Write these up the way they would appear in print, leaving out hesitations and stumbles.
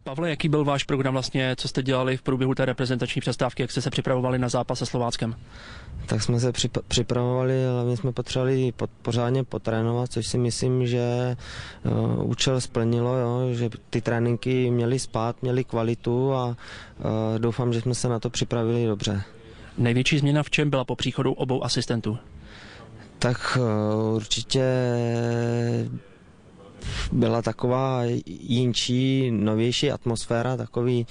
Pavle, jaký byl váš program vlastně, co jste dělali v průběhu té reprezentační přestávky, jak jste se připravovali na zápas se Slováckem? Tak jsme se připravovali, hlavně jsme potřebovali pořádně potrénovat, což si myslím, že účel splnilo, jo, že ty tréninky měly spát, měly kvalitu a doufám, že jsme se na to připravili dobře. Největší změna v čem byla po příchodu obou asistentů? Tak určitě byla taková jinčí, novější atmosféra, takový,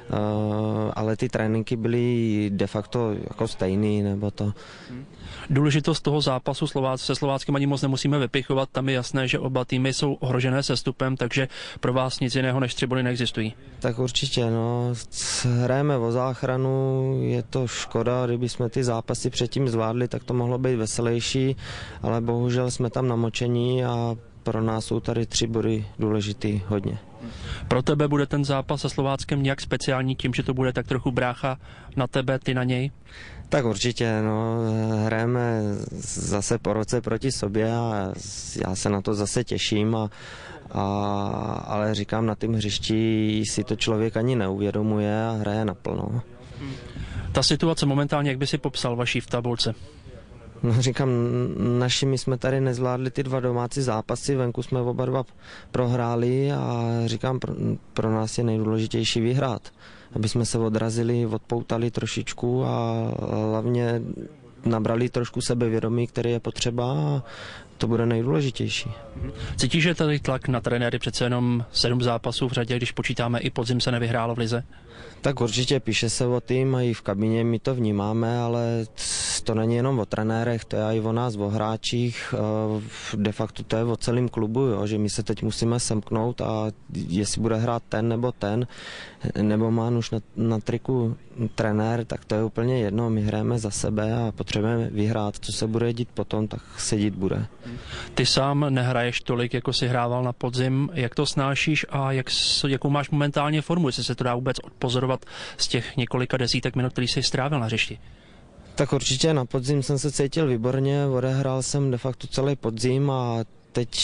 ale ty tréninky byly de facto jako stejný, nebo to. Důležitost toho zápasu se Slováckem ani moc nemusíme vypichovat, tam je jasné, že oba týmy jsou ohrožené sestupem, takže pro vás nic jiného než 3 body neexistují. Tak určitě, no, hrajeme o záchranu, je to škoda, kdyby jsme ty zápasy předtím zvládli, tak to mohlo být veselější, ale bohužel jsme tam namočení a pro nás jsou tady 3 body důležitý hodně. Pro tebe bude ten zápas se Slováckem nějak speciální tím, že to bude tak trochu brácha na tebe, ty na něj? Tak určitě, no, hrajeme zase po roce proti sobě a já se na to zase těším, ale říkám, na tom hřišti si to člověk ani neuvědomuje a hraje naplno. Ta situace momentálně, jak by si popsal vaší v tabulce? No, říkám, my jsme tady nezvládli ty 2 domácí zápasy, venku jsme oba 2 prohráli a říkám, pro nás je nejdůležitější vyhrát, aby jsme se odrazili, odpoutali trošičku a hlavně nabrali trošku sebevědomí, který je potřeba a to bude nejdůležitější. Cítíš, že tady tlak na trenéry přece jenom 7 zápasů v řadě, když počítáme i podzim se nevyhrálo v lize? Tak určitě píše se o tým a i v kabině my to vnímáme, ale to není jenom o trenérech, to je i o nás, o hráčích, de facto to je o celém klubu, jo, že my se teď musíme semknout a jestli bude hrát ten, nebo má už na triku trenér, tak to je úplně jedno, my hrajeme za sebe a potřebujeme vyhrát, co se bude dít potom, tak se dít bude. Ty sám nehraješ tolik, jako si hrával na podzim, jak to snášíš a jakou máš momentálně formu, jestli se to dá vůbec odpozorovat z těch několika desítek minut, který jsi strávil na hřišti? Tak určitě na podzim jsem se cítil výborně, odehrál jsem de facto celý podzim a teď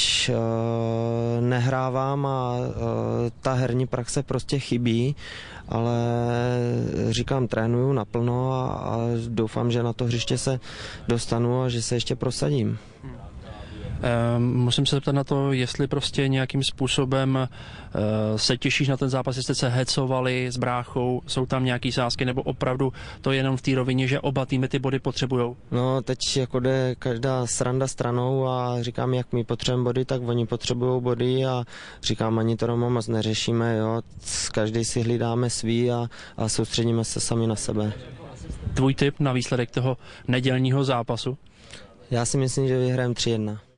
nehrávám a ta herní praxe prostě chybí, ale říkám, trénuju naplno a doufám, že na to hřiště se dostanu a že se ještě prosadím. Musím se zeptat na to, jestli prostě nějakým způsobem se těšíš na ten zápas, jestli jste se hecovali s bráchou, jsou tam nějaký sázky, nebo opravdu to je jenom v té rovině, že oba týmy ty body potřebujou? No, teď jako jde každá sranda stranou a říkám, jak my potřebujeme body, tak oni potřebují body a říkám, ani to doma moc neřešíme, jo, každý si hlídáme svý a soustředíme se sami na sebe. Tvůj tip na výsledek toho nedělního zápasu? Já si myslím, že vyhrajeme 3-1.